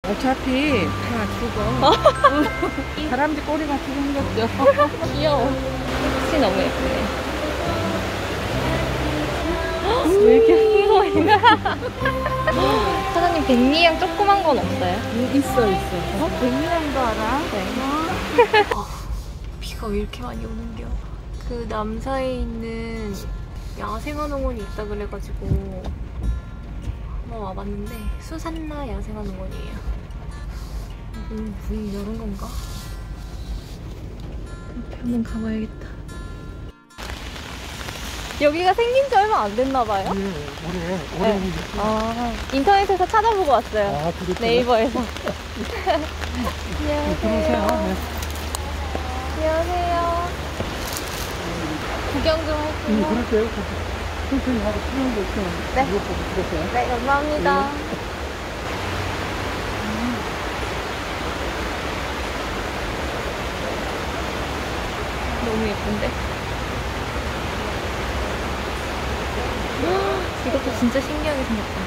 어차피 다 죽어. 다람쥐 꼬리같이 생겼죠. 귀여워. 혹시 너무 예쁘네. 왜 이렇게 풍성해? 사장님, 백리향 조그만 건 없어요? 있어. 백리향도 알아? 네. 비가 왜 이렇게 많이 오는겨? 그 남사에 있는 야생화농원이 있다 그래가지고 한번 와봤는데 수산나 야생화농원이에요. 문이 열은 건가? 한번 가봐야겠다. 여기가 생긴 지 얼마 안 됐나봐요? 올해 네. 아, 인터넷에서 찾아보고 왔어요. 아, 그렇구나. 네이버에서. 들어오세요. 안녕하세요. 안녕하세요. 구경 좀 할게요. 그럴게요. 천천히 하고 필요한 거 있으면 네. 이거 보고 들었어요. 네, 감사합니다. 너무 예쁜데? 이것도 진짜 신기하게 생겼다.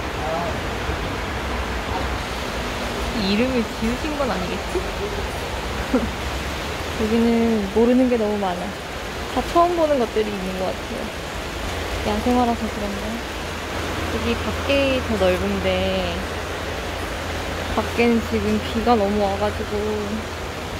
이 이름을 지으신 건 아니겠지? 여기는 모르는 게 너무 많아. 다 처음 보는 것들이 있는 것 같아요. 야생화라서 그런가? 여기 밖이 더 넓은데 밖에는 지금 비가 너무 와가지고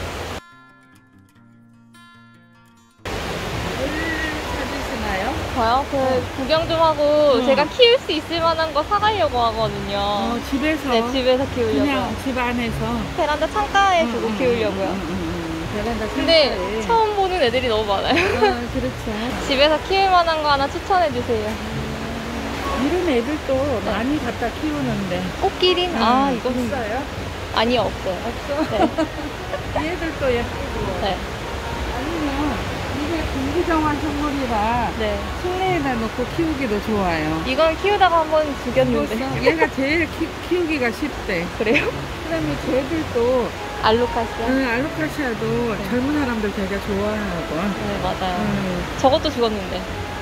저요? 구경 좀 하고 제가 키울 수 있을 만한 거 사가려고 하거든요. 집에서? 네, 집에서 키우려고요. 그냥 집 안에서? 베란다 창가에 두고 키우려고요. 베란다 창가에. 근데 처음 보는 애들이 너무 많아요. 그렇죠. 집에서 키울 만한 거 하나 추천해주세요. 이런 애들도 많이 갖다 키우는데. 꽃기린? 이거는. 있어요? 아니요, 없어요. 없어? 네. 얘들도 예쁘고. 네. 아니면 이게 공기정화 식물이라 네. 실내에다 놓고 키우기도 좋아요. 이건 키우다가 한번 죽였는데. 얘가 제일 키우기가 쉽대. 그래요? 그다음에 쟤들도 알로카시아? 알로카시아도 젊은 사람들 되게 좋아하고. 네, 맞아요. 저것도 죽었는데.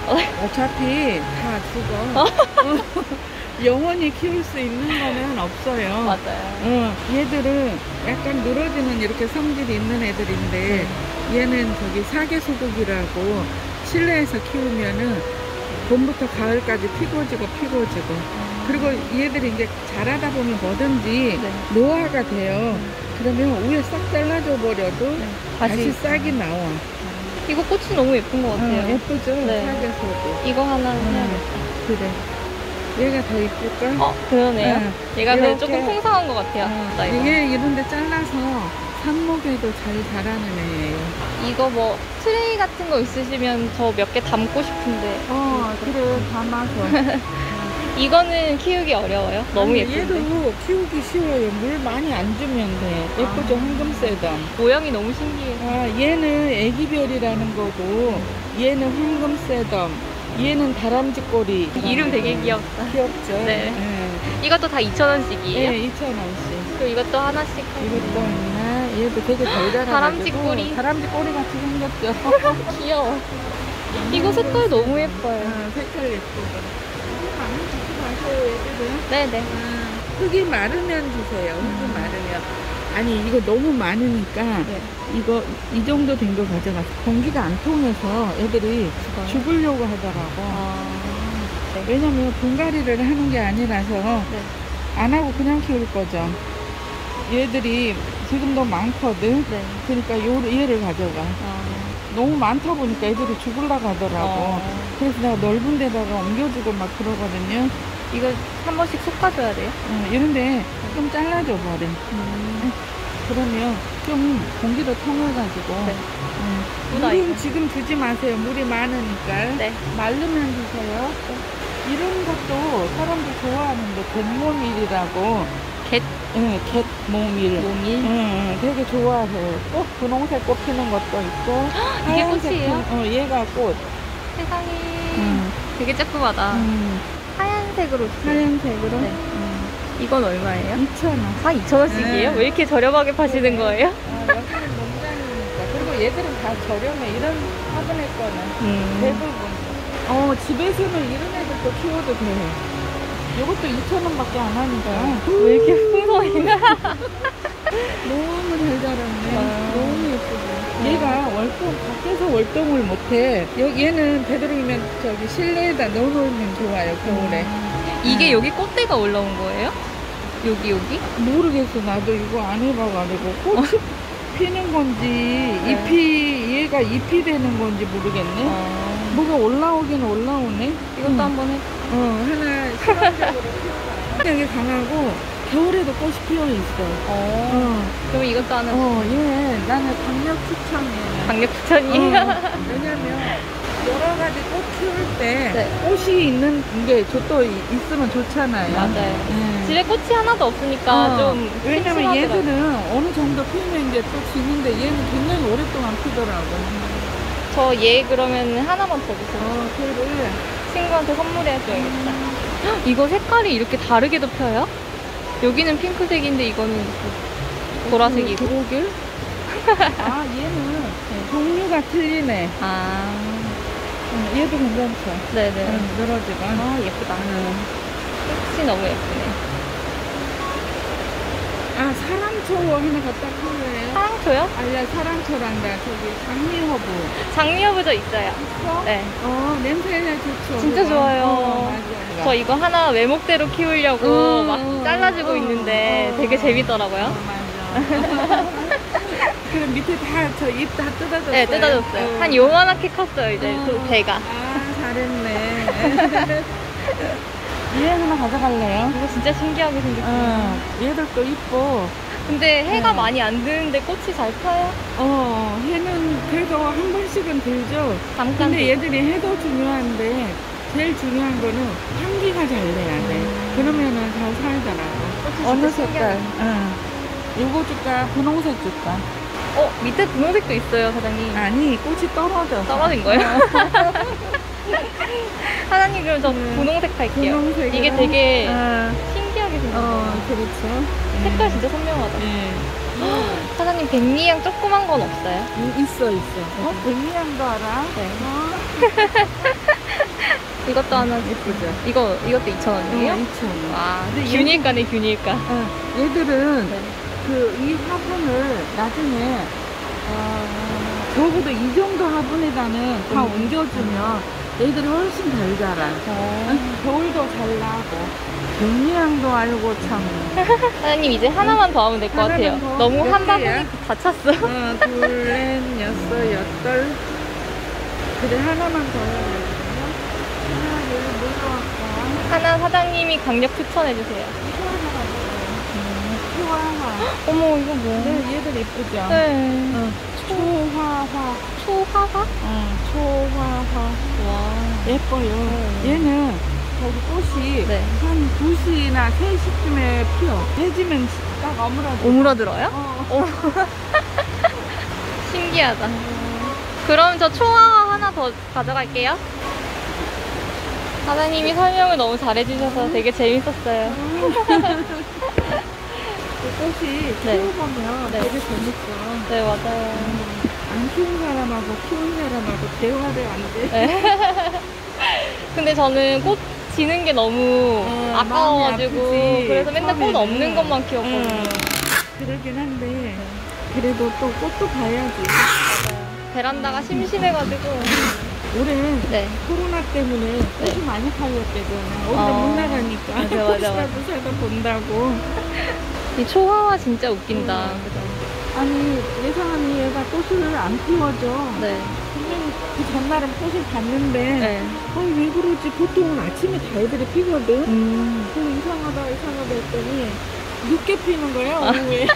어차피 다 죽어. 영원히 키울 수 있는 거는 없어요. 맞아요. 얘들은 약간 늘어지는 이렇게 성질이 있는 애들인데 얘는 저기 사계소국이라고 실내에서 키우면은 봄부터 가을까지 피고지고 그리고 얘들이 이제 자라다 보면 뭐든지 노화가 돼요. 그러면 위에 싹 잘라줘 버려도 다시 싹이 나와. 이거 꽃이 너무 예쁜 것 같아요. 예쁘죠? 네. 사계소국. 이거 하나 해야겠다. 그래. 얘가 더 이쁠까? 그러네요. 얘가 이렇게, 조금 풍성한 것 같아요. 이게 이런데 잘라서 삽목에도 잘 자라는 애예요. 이거 뭐 트레이 같은 거 있으시면 저 몇 개 담고 싶은데. 그래, 담아서. 이거는 키우기 어려워요? 너무 예쁜데. 얘도 키우기 쉬워요. 물 많이 안 주면 돼. 예쁘죠? 황금새덤. 모양이 너무 신기해요. 얘는 애기별이라는 거고, 얘는 황금새덤. 얘는 다람쥐꼬리. 이름 되게 귀엽다. 귀엽죠? 네. 이것도 다 2,000원씩이에요? 네, 2,000원씩. 그리고 이것도 하나씩. 이것도 있나? 얘도 되게 잘 자라가지고. 다람쥐꼬리. 다람쥐꼬리 같이 생겼죠? 귀여워. 이거 색깔 너무 예뻐요. 색깔 예쁘고. 많이 주지 마세요, 얘들은. 네네. 흙이 마르면 주세요. 흙이 마르면. 아니, 이거 너무 많으니까 이거 이 정도 된 거 가져가서 공기가 안 통해서 애들이 죽으려고 하더라고. 왜냐면 분갈이를 하는 게 아니라서 안 하고 그냥 키울 거죠. 얘들이 지금도 많거든. 그러니까 얘를 가져가. 너무 많다 보니까 애들이 죽으려고 하더라고. 그래서 내가 넓은 데다가 옮겨주고 막 그러거든요. 이거 한 번씩 솎아줘야 돼요? 이런데 좀 잘라줘 버려. 그러면 좀 공기도 통해가지고. 물은 지금 주지 마세요. 물이 많으니까. 마르면 주세요. 이런 것도 사람들 좋아하는데 갯모밀이라고. 갯모밀. 되게 좋아해요. 꼭 분홍색 꽃 피는 것도 있고. 이게 꽃이에요? 얘가 꽃. 세상에. 되게 조그마다. 하얀색으로 주세요. 하얀색으로? 이건 얼마예요? 2,000원. 다 2,000원씩이에요? 왜 이렇게 저렴하게 파시는 거예요? 여기는 농장이니까. 그리고 얘들은 다 저렴해. 이런 화분의 거는 대부분. 집에서는 이런 애들도 키워도 돼. 이것도 2,000원밖에 안 하니까. 왜 이렇게 풍성해? 월동을 못해. 얘는 되도록이면 저기 실내에다 넣어놓으면 좋아요, 겨울에. 이게 여기 꽃대가 올라온 거예요? 여기? 모르겠어. 나도 이거 안 해봐가지고. 꽃이 피는 건지, 네. 얘가 잎이 되는 건지 모르겠네. 뭐가 올라오긴 올라오네. 이것도 한번 해. 하나 실험적으로 피워봐요. 여기 강하고, 겨울에도 꽃이 피어있어. 그럼 이것도 하나 얘 나는 강력 추천이에요. 강력 추천이에요. 왜냐면 여러 가지 꽃 키울 때 네. 꽃이 있는 게 또 있으면 좋잖아요. 맞아요. 네. 집에 꽃이 하나도 없으니까 좀 왜냐면 심심하더라고요. 얘들은 어느 정도 피면 이제 또 지는데 얘는 굉장히 오랫동안 피더라고. 저 얘 그러면 하나만 더 주세요. 걔를 친구한테 선물해줘야겠다. 헉, 이거 색깔이 이렇게 다르게도 펴요? 여기는 핑크색인데 이거는 보라색이고. 그러게. 얘는 종류가 틀리네. 얘도 괜찮죠. 네네. 늘어지고. 예쁘다. 꽃이 너무 예쁘네. 사랑초 하나 갖다 키우래요. 사랑초요? 아니야, 사랑초란다. 저기 장미허브. 장미여부저 있어요. 있어? 네. 냄새 좋죠. 진짜 그거. 좋아요. 맞아. 저 이거 하나 외목대로 키우려고 막 잘라주고 있는데 되게 재밌더라고요. 맞아. 그럼 밑에 다 저 잎 다 뜯어졌어요. 네, 뜯어줬어요. 한 요만하게 컸어요, 이제 배가. 잘했네. 얘 하나 가져갈래요? 이거 진짜 신기하게 생겼어요. 얘들도 이뻐. 근데 해가 많이 안 드는데 꽃이 잘 펴요? 얘는 그래도 한 번씩은 들죠. 잠깐. 근데 얘들이 해도 중요한데 제일 중요한 거는 향기가 잘 내야 돼. 그러면은 잘 살더라고. 어느 색깔? 요거 줄까? 분홍색 줄까? 밑에 분홍색도 있어요, 사장님. 아니, 꽃이 떨어져. 떨어진 거예요? 사장님, 그럼 저 분홍색 할게요. 분홍색이랑, 이게 되게 신기하게 생겼어요. 그렇죠. 색깔 진짜 선명하다. 네. 사장님, 백리향 조그만 건 없어요? 있어. 백리향도 알아? 네. 이것도 하나 예쁘죠? 이것도 2,000원이에요? 2,000원. 와, 근데 균일가네, 균일가. 얘들은 네. 이 화분을 나중에 적어도 이 정도 화분에다는 다 옮겨주면 얘들이 훨씬 잘 자라. 겨울도 잘 나고. 백리향도 알고 참. 사장님, 이제 하나만 더 하면 될 것 같아요. 하나만 더? 너무 몇 한 바구니 개야? 다 찼어. 둘, 넷, 여섯, 여덟. 그래, 하나만 더 해야겠네요. 여기 뭘로 할까? 하나 사장님이 강력 추천해주세요. 초화화. 어머, 이거 뭐야? 네, 얘들 이쁘죠? 네. 초화화. 초화화? 초화화. 와. 예뻐요. 얘는 저기 꽃이 네. 한 2시나 3시쯤에 피어. 해지면 딱 어물어져. 오므라들어요? 어. 신기하다. 그럼 저 초화화 하나 더 가져갈게요. 사장님이 설명을 너무 잘해주셔서 되게 재밌었어요. 그 꽃이 네. 키워보면 네. 되게 재밌어. 네, 맞아요. 안 키운 사람하고 키운 사람하고 대화를 안 돼. 네. 근데 저는 꽃 지는 게 너무 아까워가지고 마음이 아프지, 그래서 맨날 꽃 처음에는. 없는 것만 키웠거든요. 그러긴 한데 그래도 또 꽃도 봐야지. 베란다가 심심해가지고. 올해 네. 코로나 때문에 꽃이 많이 팔렸대잖아. 올해 못 나가니까 맞아. 꽃이라도 사다 본다고. 이 초화화 진짜 웃긴다. 아니 예상하니 얘가 꽃을 안 피워줘. 네. 분명히 그 전날은 꽃을 봤는데 네. 왜 그러지? 보통은 아침에 다 애들이 피거든. 그래서 이상하다 했더니 늦게 피는 거야 오후에.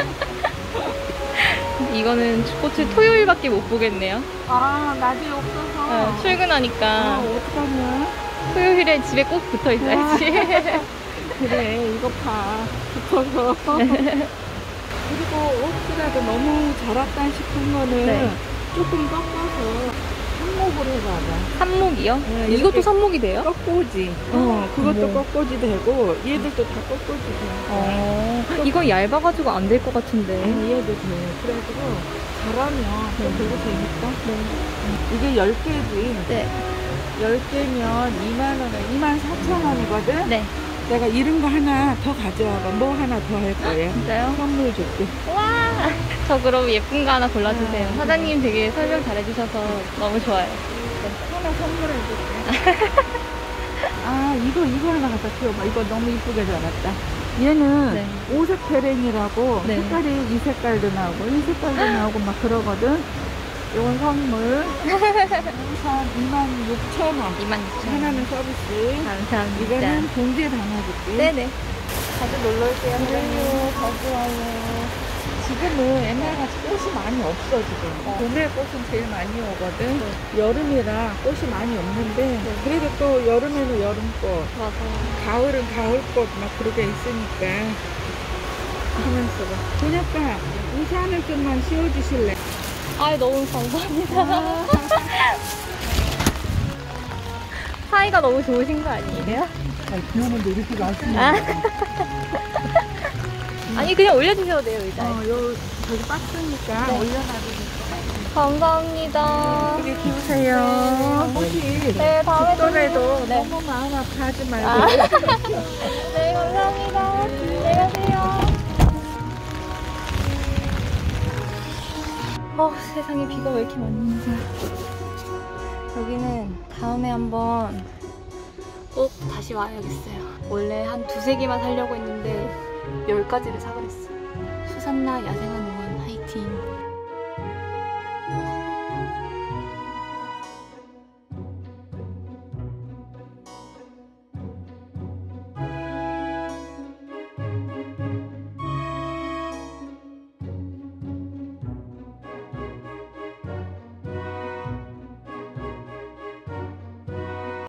이거는 꽃을 토요일밖에 못 보겠네요. 낮에 없어서. 출근하니까 어떡하냐. 토요일에 집에 꼭 붙어 있어야지. 그래 이거 봐 붙어서. 그리고 혹시라도 너무 자랐다 싶은 거는 네. 조금 꺾어서 삽목을 해봐봐. 삽목이요? 네, 이것도 이렇게 삽목이 돼요? 꺾고지. 그것도 꺾고지 되고 얘들도 다 꺾고지 돼. 이거 얇아가지고 안 될 것 같은데. 얘도 돼. 그래가지고 잘하면 또 되게 재밌다. 이게 10개지. 네. 10개면 24,000원이거든? 네. 내가 이런 거 하나 더 가져와봐. 뭐 하나 더 할 거예요. 진짜요? 선물 줄게. 와! 저 그럼 예쁜 거 하나 골라주세요. 사장님 되게 설명 잘해주셔서 너무 좋아요. 하나 선물해줄게. 아, 이거 하나 갖다 키워봐. 이거 너무 이쁘게 자랐다. 얘는 네. 오색 페렌이라고 네. 색깔이 이 색깔도 나오고 이 색깔도 나오고 막 그러거든. 이건 선물. 한 26,000원. 26,000원. 하나는 서비스. 감사합니다. 이거는 봉지에 담아줄게. 네네. 자주 놀러 올게요. 그래요. 자주 와요. 지금은 옛날같이 꽃이 많이 없어 지금. 봄에 꽃은 제일 많이 오거든. 여름이라 꽃이 많이 없는데 그래도 또 여름에는 여름꽃, 맞아요. 가을은 가을꽃 막 그렇게 있으니까 하면서 봐. 그러니까 우산을 좀만 씌워주실래? 아이, 너무 감사합니다. 사이가 너무 좋으신 거 아니에요? 비 오는데 이렇게 가시면 아니, 그냥 올려주셔도 돼요, 의자에. 저기 박스니까 네. 올려놔도 감사합니다. 되게 키우세요. 혹시 네, 다음에 또 또래도 네. 너무 마음 아파하지 말고 아. 네, 감사합니다. 안녕히 가세요. 세상에 비가 왜 이렇게 많이 오냐. 여기는 다음에 한번 꼭 다시 와야겠어요. 원래 한 2-3개만 사려고 했는데 10가지를 사버렸어요. 수산나 야생한 응원 화이팅.